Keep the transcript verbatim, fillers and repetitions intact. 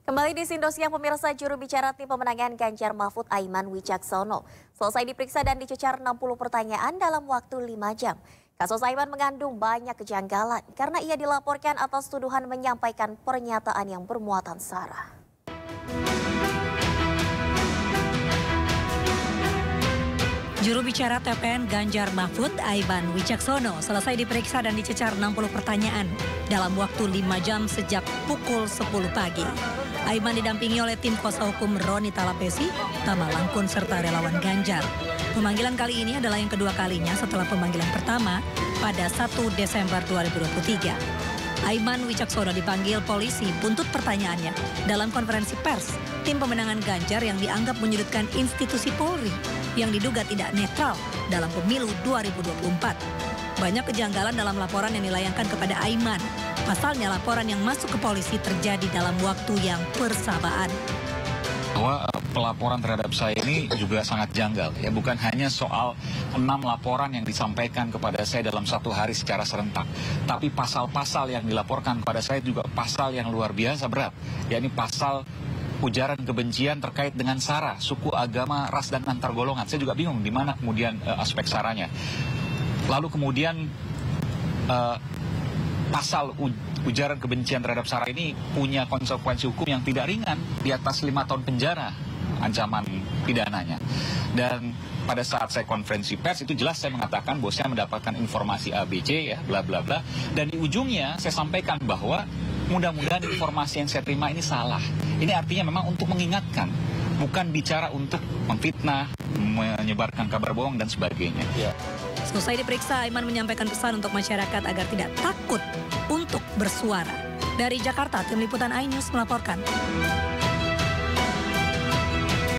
Kembali di Sindosiang pemirsa, juru bicara tim pemenangan Ganjar Mahfud Aiman Wicaksono selesai diperiksa dan dicecar enam puluh pertanyaan dalam waktu lima jam. Kasus Aiman mengandung banyak kejanggalan karena ia dilaporkan atas tuduhan menyampaikan pernyataan yang bermuatan sara. Juru bicara T P N Ganjar Mahfud Aiman Wicaksono selesai diperiksa dan dicecar enam puluh pertanyaan dalam waktu lima jam sejak pukul sepuluh pagi. Aiman didampingi oleh tim kuasa hukum Roni Talapesi, Tama Langkun, serta relawan Ganjar. Pemanggilan kali ini adalah yang kedua kalinya setelah pemanggilan pertama pada satu Desember dua ribu dua puluh tiga. Aiman Wicaksono dipanggil polisi buntut pertanyaannya dalam konferensi pers tim pemenangan Ganjar yang dianggap menyudutkan institusi Polri yang diduga tidak netral dalam pemilu dua ribu dua puluh empat. Banyak kejanggalan dalam laporan yang dilayangkan kepada Aiman. Pasalnya laporan yang masuk ke polisi terjadi dalam waktu yang bersamaan. Bahwa pelaporan terhadap saya ini juga sangat janggal, ya, bukan hanya soal enam laporan yang disampaikan kepada saya dalam satu hari secara serentak, tapi pasal-pasal yang dilaporkan kepada saya juga pasal yang luar biasa berat, yakni pasal ujaran kebencian terkait dengan sara, suku, agama, ras, dan antar golongan. Saya juga bingung di mana kemudian uh, aspek saranya. Lalu kemudian uh, pasal ujaran kebencian terhadap sara ini punya konsekuensi hukum yang tidak ringan, di atas lima tahun penjara ancaman pidananya. Dan pada saat saya konferensi pers itu jelas saya mengatakan bahwa saya mendapatkan informasi A B C, ya, bla bla bla. Dan di ujungnya saya sampaikan bahwa mudah-mudahan informasi yang saya terima ini salah. Ini artinya memang untuk mengingatkan, bukan bicara untuk memfitnah, menyebarkan kabar bohong dan sebagainya. Ya. Selesai diperiksa, Aiman menyampaikan pesan untuk masyarakat agar tidak takut untuk bersuara. Dari Jakarta, tim liputan iNews melaporkan.